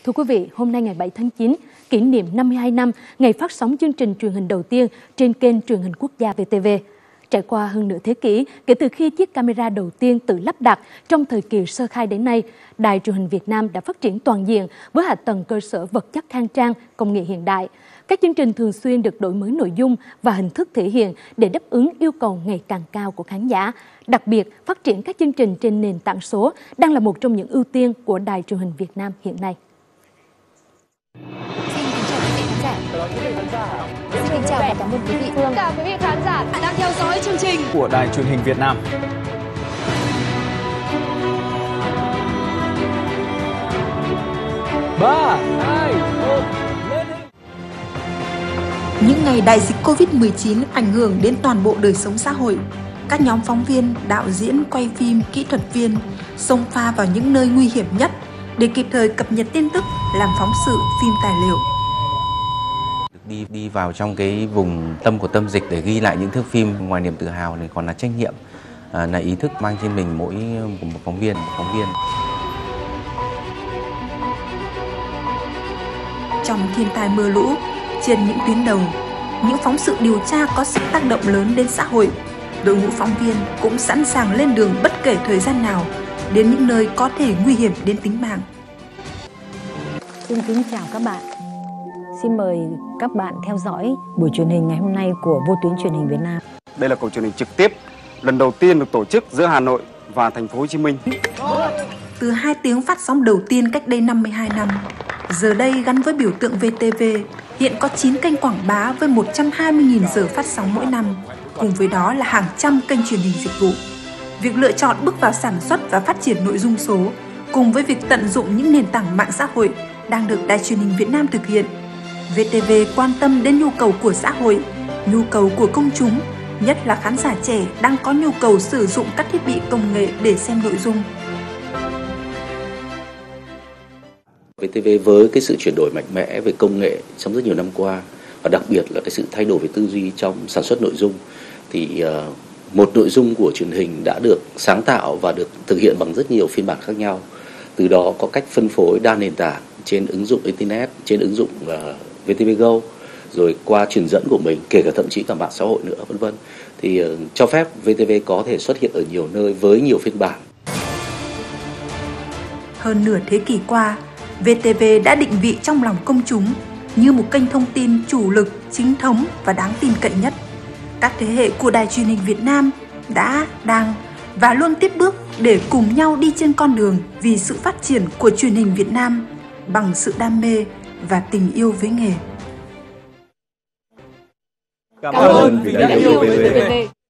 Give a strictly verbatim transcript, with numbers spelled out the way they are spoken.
Thưa quý vị, hôm nay ngày bảy tháng chín, kỷ niệm năm mươi hai năm ngày phát sóng chương trình truyền hình đầu tiên trên kênh truyền hình quốc gia vê tê vê. Trải qua hơn nửa thế kỷ, kể từ khi chiếc camera đầu tiên tự lắp đặt trong thời kỳ sơ khai đến nay, Đài truyền hình Việt Nam đã phát triển toàn diện với hạ tầng cơ sở vật chất khang trang, công nghệ hiện đại. Các chương trình thường xuyên được đổi mới nội dung và hình thức thể hiện để đáp ứng yêu cầu ngày càng cao của khán giả. Đặc biệt, phát triển các chương trình trên nền tảng số đang là một trong những ưu tiên của Đài truyền hình Việt Nam hiện nay. Xin kính chào và cảm ơn quý vị. Tất cả quý vị khán giả đang theo dõi chương trình của Đài truyền hình Việt Nam. ba, hai, một, lên! Những ngày đại dịch Covid mười chín ảnh hưởng đến toàn bộ đời sống xã hội, các nhóm phóng viên, đạo diễn, quay phim, kỹ thuật viên xông pha vào những nơi nguy hiểm nhất để kịp thời cập nhật tin tức, làm phóng sự, phim tài liệu. Đi đi vào trong cái vùng tâm của tâm dịch để ghi lại những thước phim, ngoài niềm tự hào này còn là trách nhiệm, à, là ý thức mang trên mình mỗi một phóng viên, một phóng viên. Trong thiên tai mưa lũ, trên những tuyến đầu, những phóng sự điều tra có sức tác động lớn đến xã hội, đội ngũ phóng viên cũng sẵn sàng lên đường bất kể thời gian nào đến những nơi có thể nguy hiểm đến tính mạng. Xin kính chào các bạn. Xin mời các bạn theo dõi buổi truyền hình ngày hôm nay của Vô tuyến truyền hình Việt Nam. Đây là cuộc truyền hình trực tiếp lần đầu tiên được tổ chức giữa Hà Nội và Thành phố Hồ Chí Minh. Từ hai tiếng phát sóng đầu tiên cách đây năm mươi hai năm, giờ đây gắn với biểu tượng vê tê vê, hiện có chín kênh quảng bá với một trăm hai mươi nghìn giờ phát sóng mỗi năm, cùng với đó là hàng trăm kênh truyền hình dịch vụ. Việc lựa chọn bước vào sản xuất và phát triển nội dung số, cùng với việc tận dụng những nền tảng mạng xã hội đang được Đài truyền hình Việt Nam thực hiện. vê tê vê quan tâm đến nhu cầu của xã hội, nhu cầu của công chúng, nhất là khán giả trẻ đang có nhu cầu sử dụng các thiết bị công nghệ để xem nội dung. vê tê vê với cái sự chuyển đổi mạnh mẽ về công nghệ trong rất nhiều năm qua, và đặc biệt là cái sự thay đổi về tư duy trong sản xuất nội dung, thì uh, một nội dung của truyền hình đã được sáng tạo và được thực hiện bằng rất nhiều phiên bản khác nhau. Từ đó có cách phân phối đa nền tảng trên ứng dụng Internet, trên ứng dụng uh, vê tê vê Go, rồi qua truyền dẫn của mình, kể cả thậm chí cả mạng xã hội nữa, vân vân. Thì uh, cho phép vê tê vê có thể xuất hiện ở nhiều nơi với nhiều phiên bản. Hơn nửa thế kỷ qua, vê tê vê đã định vị trong lòng công chúng như một kênh thông tin chủ lực, chính thống và đáng tin cậy nhất. Các thế hệ của Đài truyền hình Việt Nam đã, đang và luôn tiếp bước để cùng nhau đi trên con đường vì sự phát triển của truyền hình Việt Nam bằng sự đam mê và tình yêu với nghề. Cảm ơn vì đã yêu vê tê vê.